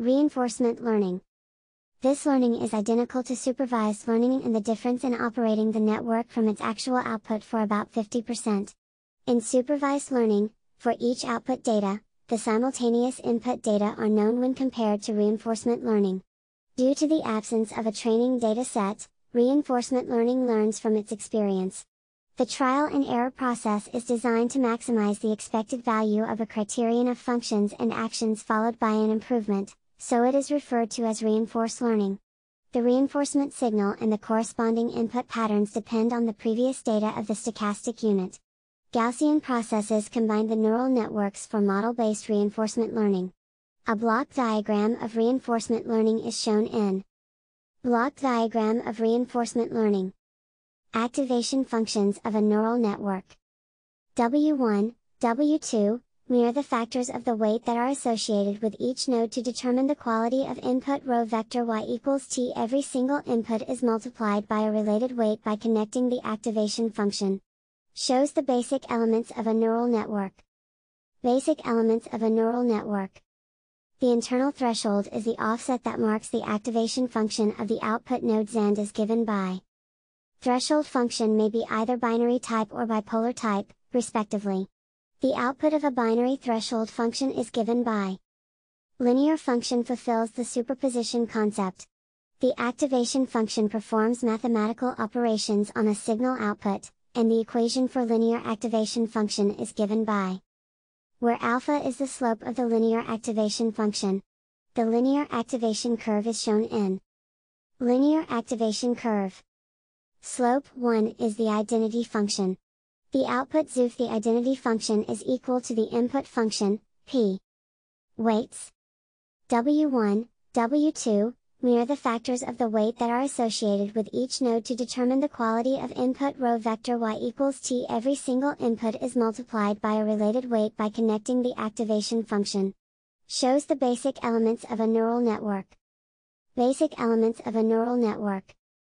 Reinforcement learning. This learning is identical to supervised learning and the difference in operating the network from its actual output for about 50%. In supervised learning, for each output data, the simultaneous input data are known when compared to reinforcement learning. Due to the absence of a training data set, reinforcement learning learns from its experience. The trial and error process is designed to maximize the expected value of a criterion of functions and actions followed by an improvement, so it is referred to as reinforced learning. The reinforcement signal and the corresponding input patterns depend on the previous data of the stochastic unit. Gaussian processes combine the neural networks for model-based reinforcement learning. A block diagram of reinforcement learning is shown in Block diagram of reinforcement learning. Activation functions of a neural network. W1, W2, mirror the factors of the weight that are associated with each node to determine the quality of input row vector y equals t. Every single input is multiplied by a related weight by connecting the activation function. Shows the basic elements of a neural network. Basic elements of a neural network. The internal threshold is the offset that marks the activation function of the output node and is given by. Threshold function may be either binary type or bipolar type, respectively. The output of a binary threshold function is given by. Linear function fulfills the superposition concept. The activation function performs mathematical operations on a signal output, and the equation for linear activation function is given by. Where alpha is the slope of the linear activation function. The linear activation curve is shown in Linear activation curve. Slope 1 is the identity function. The output ZOOF the identity function is equal to the input function, p. Weights. W1, W2, mirror the factors of the weight that are associated with each node to determine the quality of input row vector y equals t. Every single input is multiplied by a related weight by connecting the activation function. Shows the basic elements of a neural network. Basic elements of a neural network.